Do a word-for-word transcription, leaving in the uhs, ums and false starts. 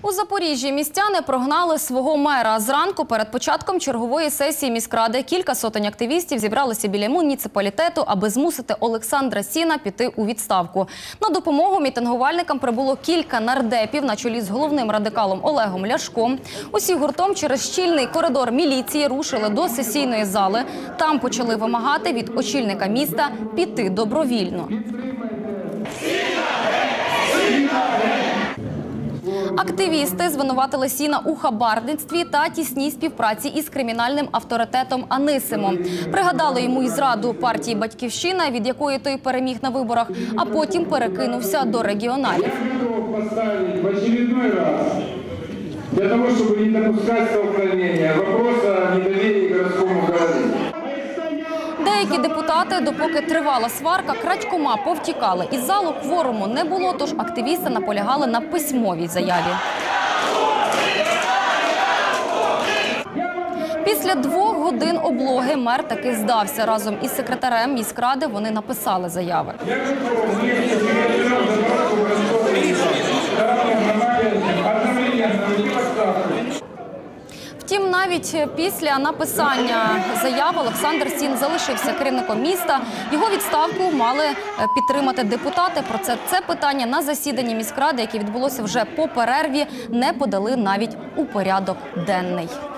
У Запоріжжі містяни прогнали свого мера. Зранку перед початком чергової сесії міськради кілька сотень активістів зібралися біля муніципалітету, аби змусити Олександра Сіна піти у відставку. На допомогу мітингувальникам прибуло кілька нардепів на чолі з головним радикалом Олегом Ляшком. Усі гуртом через щільний коридор міліції рушили до сесійної зали. Там почали вимагати від очільника міста піти добровільно. Активісти звинуватили Сіна у хабарництві та тісній співпраці із кримінальним авторитетом Анисимом. Пригадали йому і зраду партії «Батьківщина», від якої той переміг на виборах, а потім перекинувся до регіоналів. Для того, щоб не допускати столкновення, вопроса недовір'я к городському голові. Деякі депутати, допоки тривала сварка, крадькома повтікали. Із залу кворуму не було, тож активісти наполягали на письмовій заяві. Після двох годин облоги мер таки здався. Разом із секретарем міськради вони написали заяви. Втім, навіть після написання заяви Олександр Сін залишився керівником міста. Його відставку мали підтримати депутати. Про це це питання на засіданні міськради, яке відбулося вже по перерві, не подали навіть у порядок денний.